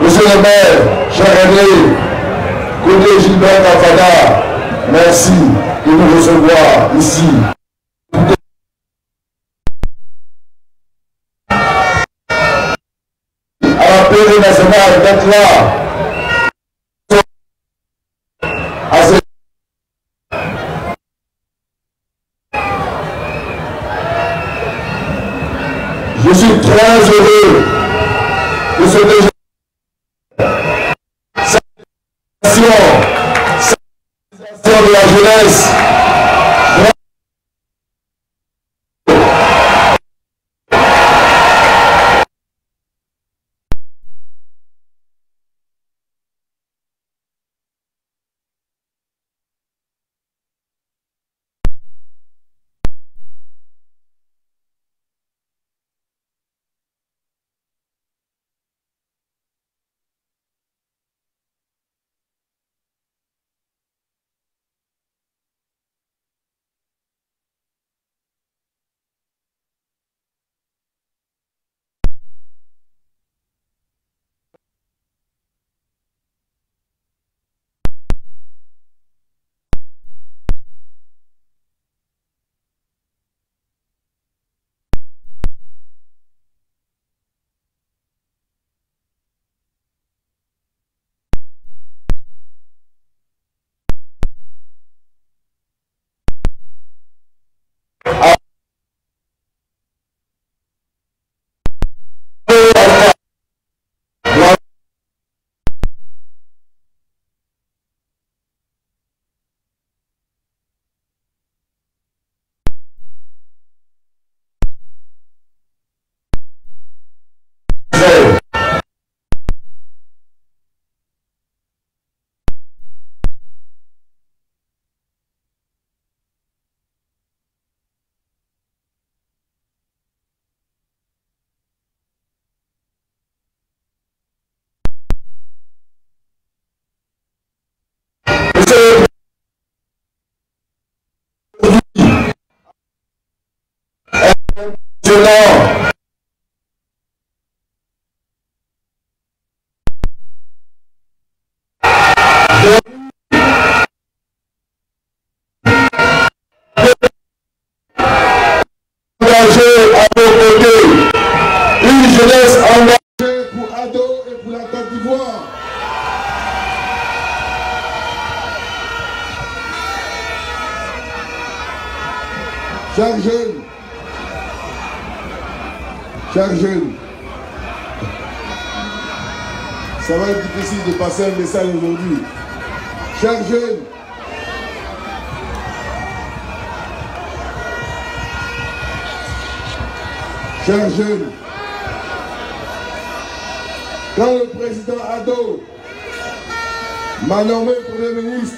Monsieur le maire, cher René, côté Gilbert Kafada, merci de nous recevoir ici. À la période nationale d'être là. Je suis très heureux de ce que cette de la jeunesse. Engagé à vos côtés, une jeunesse engagée pour Ado et pour la Côte d'Ivoire. Chers jeunes, ça va être difficile de passer un message aujourd'hui. Chers jeunes, quand le président Ado m'a nommé Premier ministre,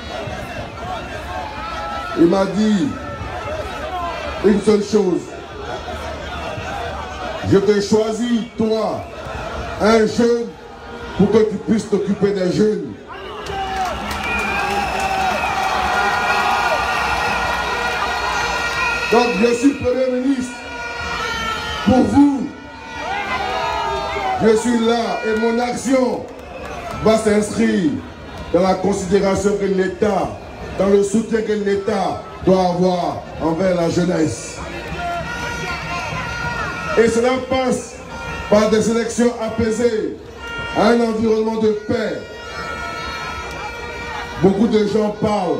il m'a dit une seule chose. Je t'ai choisi, toi, un jeune, pour que tu puisses t'occuper des jeunes. Donc je suis Premier ministre pour vous. Je suis là et mon action va s'inscrire dans la considération que l'État, dans le soutien que l'État doit avoir envers la jeunesse. Et cela passe par des élections apaisées, un environnement de paix. Beaucoup de gens parlent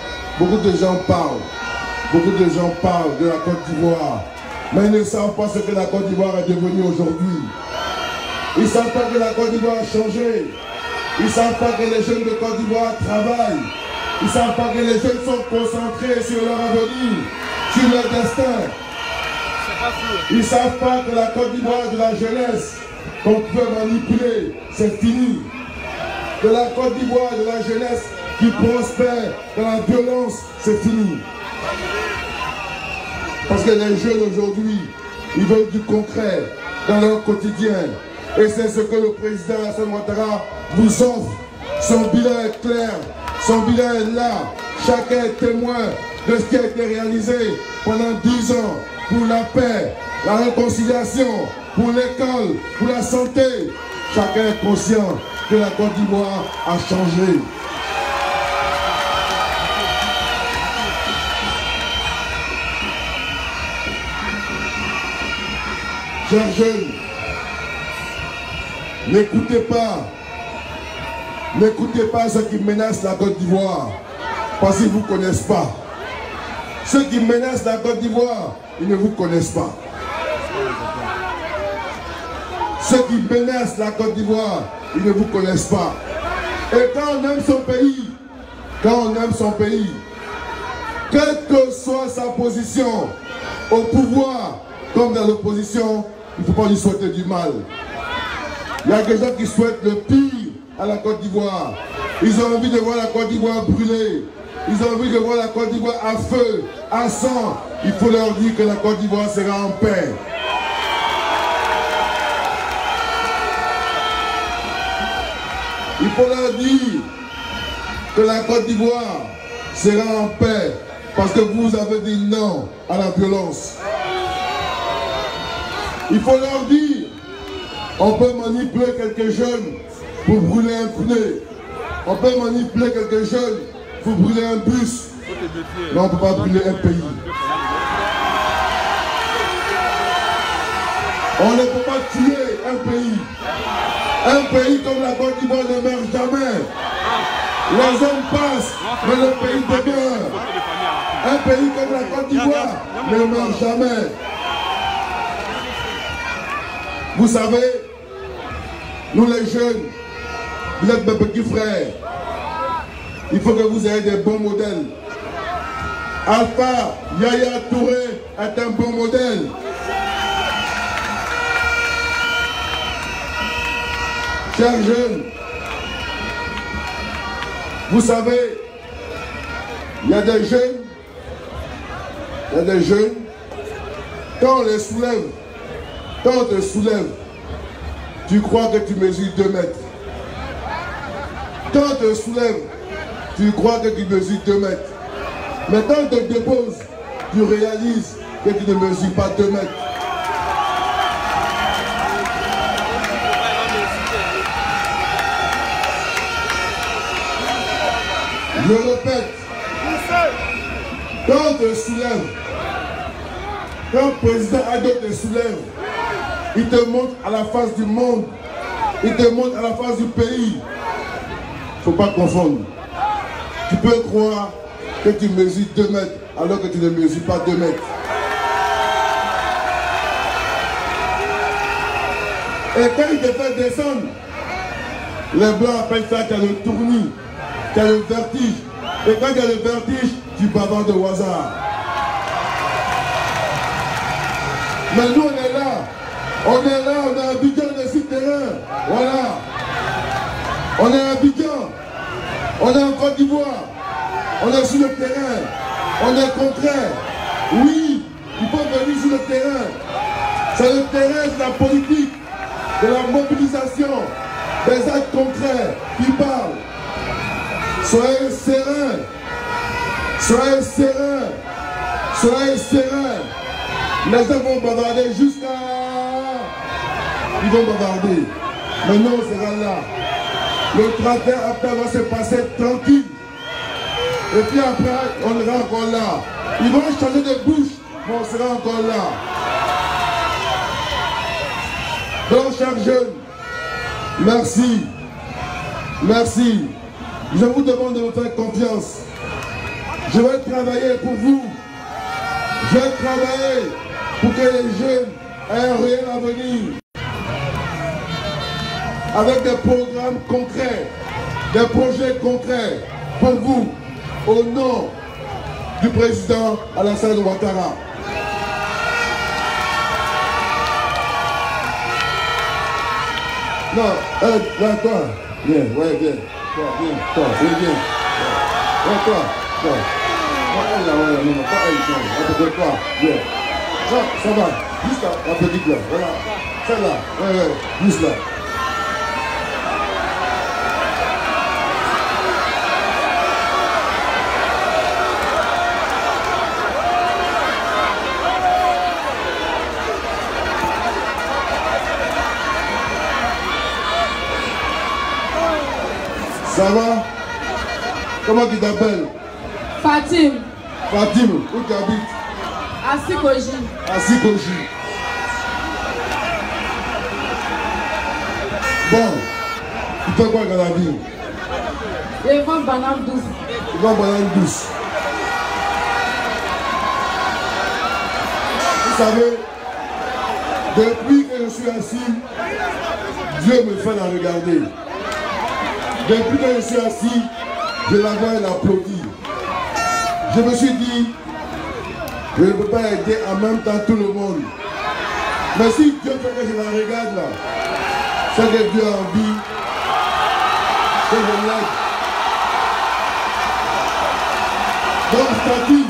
de la Côte d'Ivoire, mais ils ne savent pas ce que la Côte d'Ivoire est devenue aujourd'hui. Ils ne savent pas que la Côte d'Ivoire a changé. Ils ne savent pas que les jeunes de Côte d'Ivoire travaillent. Ils ne savent pas que les jeunes sont concentrés sur leur avenir, sur leur destin. Ils ne savent pas que la Côte d'Ivoire de la jeunesse qu'on peut manipuler, c'est fini. Que la Côte d'Ivoire de la jeunesse qui prospère dans la violence, c'est fini. Parce que les jeunes aujourd'hui, ils veulent du concret dans leur quotidien. Et c'est ce que le président Alassane Ouattara vous offre. Son bilan est clair, son bilan est là. Chacun est témoin de ce qui a été réalisé pendant 10 ans pour la paix, la réconciliation, pour l'école, pour la santé, chacun est conscient que la Côte d'Ivoire a changé. Chers jeunes, n'écoutez pas ceux qui menacent la Côte d'Ivoire, parce qu'ils ne vous connaissent pas. Ceux qui menacent la Côte d'Ivoire, ils ne vous connaissent pas. Ceux qui menacent la Côte d'Ivoire, ils ne vous connaissent pas. Et quand on aime son pays, quelle que soit sa position, au pouvoir comme dans l'opposition, il ne faut pas lui souhaiter du mal. Il y a des gens qui souhaitent le pire à la Côte d'Ivoire. Ils ont envie de voir la Côte d'Ivoire brûler. Ils ont envie de voir la Côte d'Ivoire à feu, à sang. Il faut leur dire que la Côte d'Ivoire sera en paix. Il faut leur dire que la Côte d'Ivoire sera en paix parce que vous avez dit non à la violence. Il faut leur dire, on peut manipuler quelques jeunes pour brûler un pneu. On peut manipuler quelques jeunes pour brûler un bus. Mais on ne peut pas brûler un pays. On ne peut pas tuer un pays. Un pays comme la Côte d'Ivoire ne meurt jamais. Les hommes passent, mais le pays demeure. Un pays comme la Côte d'Ivoire ne meurt jamais. Vous savez, nous les jeunes, vous êtes mes petits frères. Il faut que vous ayez des bons modèles. Alpha Yaya Touré est un bon modèle. Chers jeunes, vous savez, il y a des jeunes, quand on les soulève, quand on te soulève, tu crois que tu mesures 2 mètres. Quand on te soulève, tu crois que tu mesures 2 mètres. Mais quand on te dépose, tu réalises que tu ne mesures pas 2 mètres. Je répète, quand on te soulève, quand le président Ado te soulève, il te montre à la face du monde, il te montre à la face du pays. Il ne faut pas confondre. Tu peux croire que tu mesures 2 mètres alors que tu ne mesures pas 2 mètres. Et quand il te fait descendre, les blancs appellent ça qu'il y a le tournis, qu'il y a le vertige. Et quand il y a le vertige, tu bavardes au hasard. Mais nous on est là. On est là, on est à Abidjan, on est sur le terrain. Voilà. On est à Abidjan. On est en Côte d'Ivoire. On est sur le terrain. On est concret. Oui, il faut venir sur le terrain. C'est le terrain de la politique, de la mobilisation, des actes concrets qui parlent. Soyez sereins. Soyez sereins. Soyez sereins. Les gens vont bavarder jusqu'à... Ils vont bavarder. Mais nous, on sera là. Le 31 après va se passer tranquille. Et puis après, on sera encore là. Ils vont changer de bouche, mais on sera encore là. Donc, chers jeunes, merci. Merci. Je vous demande de me faire confiance. Je vais travailler pour vous. Je vais travailler pour que les jeunes aient un réel avenir. Avec des programmes concrets, des projets concrets pour vous, au nom du président Alassane Ouattara. Non, là, toi, viens, ouais, viens. Toi, viens, toi, viens. Ouais, toi. Pas elle là, ouais, non, pas elle, non, toi, viens. Ça va, juste là, la petite là, voilà. Celle-là, ouais, juste là. Ça va? Comment tu t'appelles? Fatim. Fatim, où tu habites? À Sikoji. À Sikoji. Bon, tu fais quoi dans la vie? Je vends banane douce. Tu vends banane douce. Vous savez, depuis que je suis assis, Dieu me fait la regarder. Depuis que je suis assis, je la vois et l'applaudis. Je me suis dit, je ne peux pas aider en même temps tout le monde. Mais si Dieu fait que je la regarde là, c'est que Dieu a envie que je l'aide. Donc Fatim,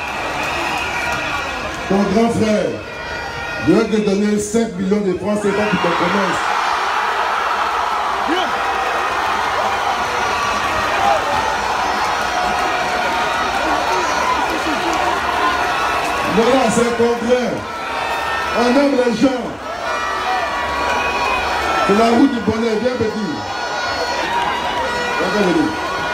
ton grand frère, je vais te donner 5 millions de francs CFA pour ton commerce. Voilà, c'est le contraire. On aime les gens. C'est la route du bonheur. Viens petit. Viens venir.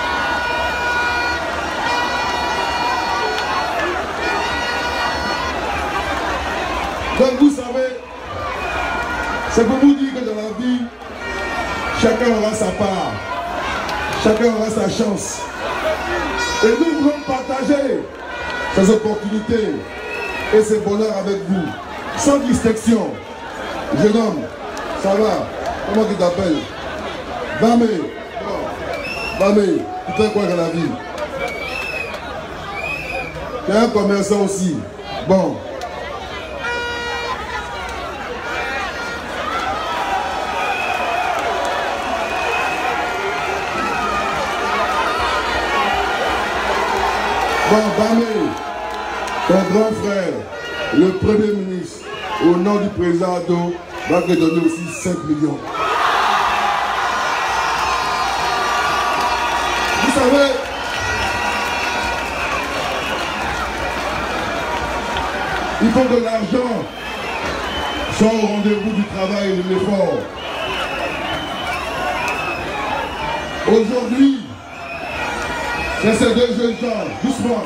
Donc vous savez, c'est pour vous dire que dans la vie, chacun aura sa part. Chacun aura sa chance. Et nous voulons partager ces opportunités et ces bonheurs avec vous, sans distinction. Jeune homme, ça va? Comment tu t'appelles? Bamé. Bamé, tu fais quoi dans la vie? Tu es un commerçant aussi. Bon. Bon, Bamé, ton grand frère, le Premier ministre, au nom du président Ado, va te donner aussi 5 millions. Vous savez, il faut que l'argent soit au rendez-vous du travail et de l'effort. Aujourd'hui, c'est ces deux jeunes gens, doucement.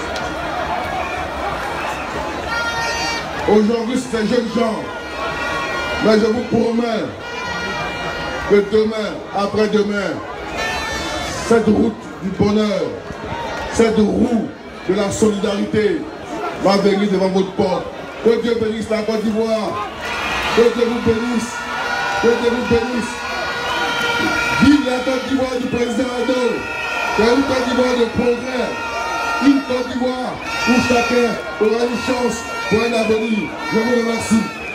Aujourd'hui, c'est ces jeunes gens. Mais je vous promets que demain, après-demain, cette route du bonheur, cette roue de la solidarité va venir devant votre porte. Que Dieu bénisse la Côte d'Ivoire. Que Dieu vous bénisse. Que Dieu vous bénisse. Vive la Côte d'Ivoire du président Ado. C'est une Côte d'Ivoire de progrès, une Côte d'Ivoire où chacun aura une chance pour un avenir. Je vous remercie.